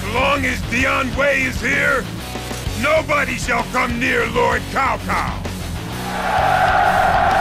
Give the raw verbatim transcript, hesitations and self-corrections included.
long as Dian Wei is here, nobody shall come near Lord Cao Cao.